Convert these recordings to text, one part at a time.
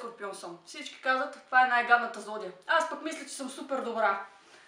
Скорпион съм. Всички казват, това е най-гадната зодия. Аз пък мисля, че съм супер добра.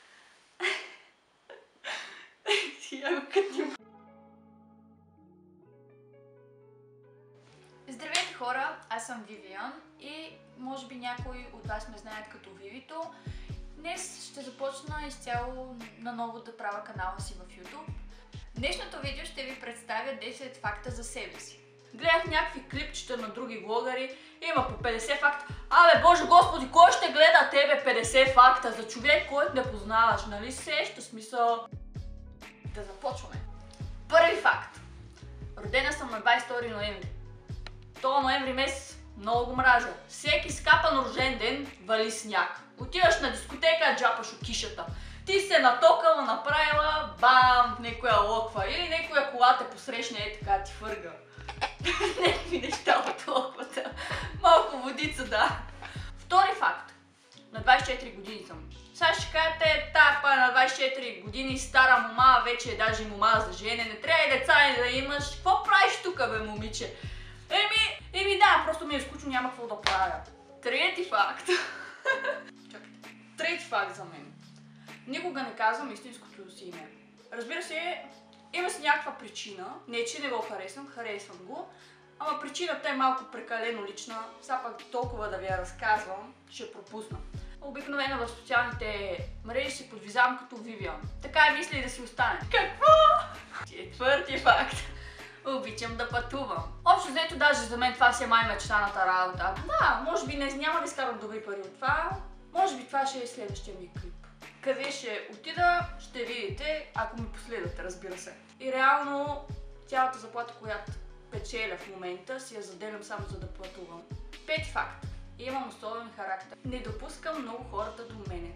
Здравейте хора, аз съм Вивиан и може би някои от вас ме знаят като Вивито. Днес ще започна изцяло наново да правя канала си в YouTube. Днешното видео ще ви представя 10 факта за себе си. Гледах някакви клипчета на други влогъри, има по 50 факта. Абе, Боже Господи, кой ще гледа тебе 50 факта за човек, който не познаваш, нали сеща смисъл? Да започваме. Първи факт. Родена съм на 22 ноември. То ноември месец много го мразя. Всеки скапан рожден ден вали сняг. Отиваш на дискотека, джапаш от кишата. Ти се натокала, направила, бам, някоя локва. Или някоя кола те посрещне и така ти фърга. Някакви неща от локвата. Малко водица, да. Втори факт. На 24 години съм. Сега ще кажете, тапа на 24 години, стара мома, вече е даже мома за жене, не трябва и деца и да имаш. Какво правиш тук, бе, момиче? Еми да, просто ми е скучно, няма какво да правя. Трети факт. Трети факт за мен. Никога не казвам истинското си име. Разбира се, има си някаква причина. Не, че не го харесвам, харесвам го. Ама причината е малко прекалено лична. Сега пък толкова да ви я разказвам, ще пропусна. Обикновено в социалните мрежи си подвизавам като Вивиан. Така и мисля и да си остане. Какво? Четвърти факт. Обичам да пътувам. Общо взето, даже за мен това си е май мечтаната работа. Да, може би няма да изкарам добри пари от това. Може би това ще е следващия ми клип. Къде ще отида, ще видите, ако ми последвате, разбира се. И реално цялата заплата, която печеля в момента, си я заделям само за да пътувам. Пети факт. Имам особен характер. Не допускам много хората до мене.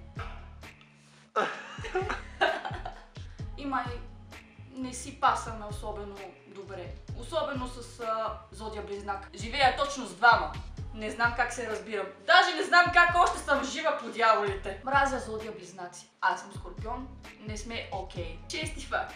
И май не си пасаме особено добре. Особено с зодия Близнак. Живея точно с двама. Не знам как се разбирам. Даже не знам как още съм жива по дяволите. Мразя зодия Близнаци. Аз съм Скорпион. Не сме окей. Шести факт.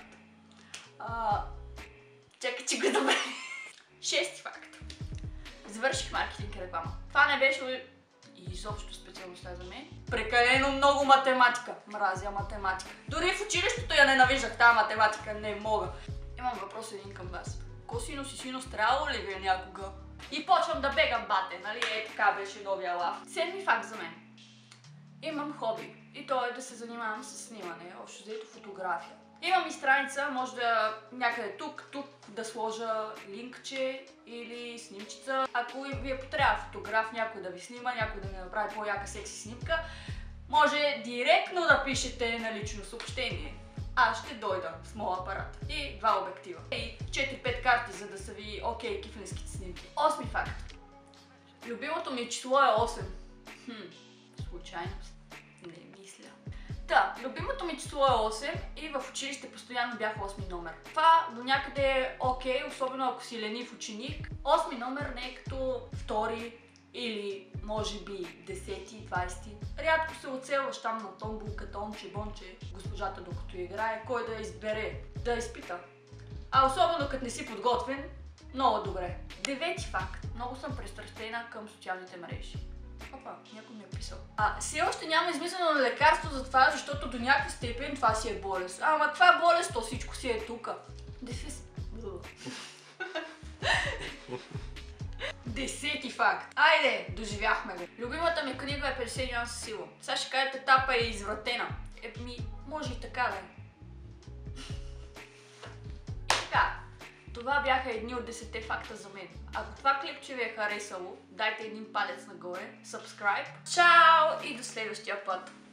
Чакай, че го добре. Шести факт. Завърших маркетинг и реклама. Това не беше изобщо специалността за мен. Прекалено много математика. Мразя математика. Дори в училището я ненавиждах тази математика. Не мога. Имам въпрос един към вас. Косинус и синус трябвало ли ви е някога? И почвам да бегам, бате, нали? Е, така беше новия лав. Седми факт за мен. Имам хоби. И то е да се занимавам с снимане. Общо взето фотография. Имам и страница, може да някъде тук да сложа линкче или снимчица. Ако ви е потребва фотограф, някой да ви снима, някой да ми направи по-яка секси снимка, може директно да пишете на лично съобщение. Аз ще дойда с моя апарат. И 2 обектива. И 4-5 карти, за да са ви окей кифленските снимки. Осми факт. Любимото ми число е 8. Случайност. Не мисля. Да, любимото ми число е 8 и в училище постоянно бях 8 номер. Това до някъде е окей, особено ако си ленив ученик. 8 номер не е като втори или може би 10-ти, 20-ти. Рядко се оцелваш там на томбулка, томче, бонче, госпожата докато играе, кой да избере, да изпита. А особено като не си подготвен, много добре. Девети факт. Много съм пристрастена към социалните мрежи. Опа, някой ми е писал. Все още няма измислено лекарство за това, защото до някаква степен това си е болест. Ама каква болест, то всичко си е тука. Десети факт. Айде, доживяхме го. Любимата ми книга е 50 нюанса сила. Сега ще кажете, тапа е извратена. Може и така да е. И така. Това бяха едни от 10 факта за мен. Ако това клипче ви е харесало, дайте един палец нагоре, subscribe. Чао и до следващия път!